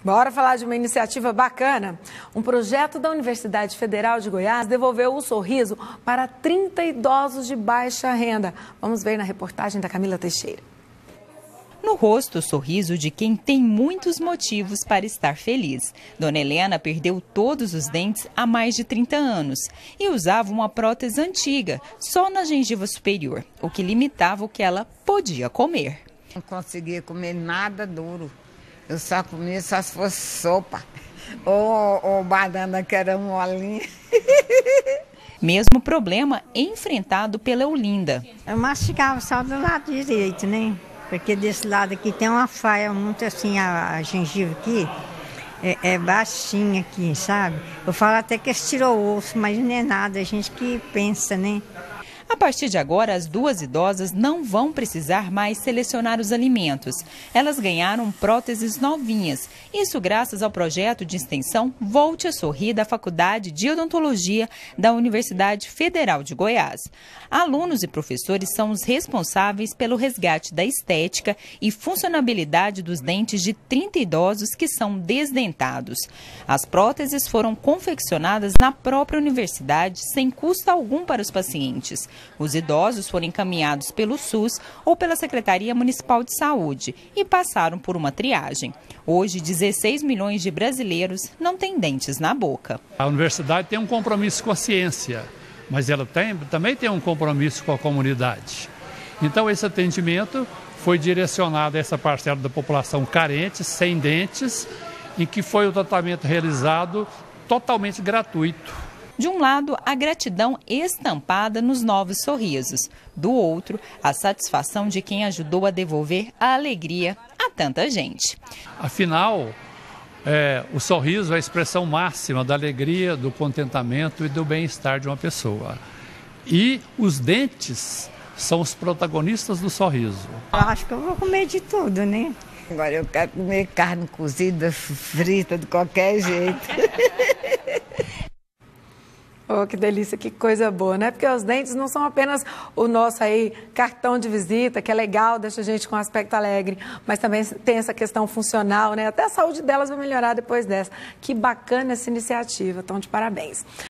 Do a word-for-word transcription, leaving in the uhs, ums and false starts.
Bora falar de uma iniciativa bacana. Um projeto da Universidade Federal de Goiás devolveu o sorriso para trinta idosos de baixa renda. Vamos ver na reportagem da Camila Teixeira. No rosto, o sorriso de quem tem muitos motivos para estar feliz. Dona Helena perdeu todos os dentes há mais de trinta anos e usava uma prótese antiga, só na gengiva superior, o que limitava o que ela podia comer. Não conseguia comer nada duro. Eu só comia só se fosse sopa ou, ou banana que era molinha. Mesmo problema enfrentado pela Eulinda. Eu mastigava só do lado direito, né? Porque desse lado aqui tem uma faia muito assim, a, a gengiva aqui é, é baixinha aqui, sabe? Eu falo até que eles tirou o osso, mas não é nada, a gente que pensa, né? A partir de agora, as duas idosas não vão precisar mais selecionar os alimentos. Elas ganharam próteses novinhas. Isso graças ao projeto de extensão Volte a Sorrir da Faculdade de Odontologia da Universidade Federal de Goiás. Alunos e professores são os responsáveis pelo resgate da estética e funcionabilidade dos dentes de trinta idosos que são desdentados. As próteses foram confeccionadas na própria universidade sem custo algum para os pacientes. Os idosos foram encaminhados pelo SUS ou pela Secretaria Municipal de Saúde e passaram por uma triagem. Hoje, dezesseis milhões de brasileiros não têm dentes na boca. A universidade tem um compromisso com a ciência, mas ela tem, também tem um compromisso com a comunidade. Então, esse atendimento foi direcionado a essa parcela da população carente, sem dentes, em que foi o tratamento realizado totalmente gratuito. De um lado, a gratidão estampada nos novos sorrisos. Do outro, a satisfação de quem ajudou a devolver a alegria a tanta gente. Afinal, é, o sorriso é a expressão máxima da alegria, do contentamento e do bem-estar de uma pessoa. E os dentes são os protagonistas do sorriso. Eu acho que eu vou comer de tudo, né? Agora eu quero comer carne cozida, frita, de qualquer jeito. Oh, que delícia, que coisa boa, né? Porque os dentes não são apenas o nosso aí cartão de visita, que é legal, deixa a gente com um aspecto alegre, mas também tem essa questão funcional, né? Até a saúde delas vai melhorar depois dessa. Que bacana essa iniciativa, então de parabéns.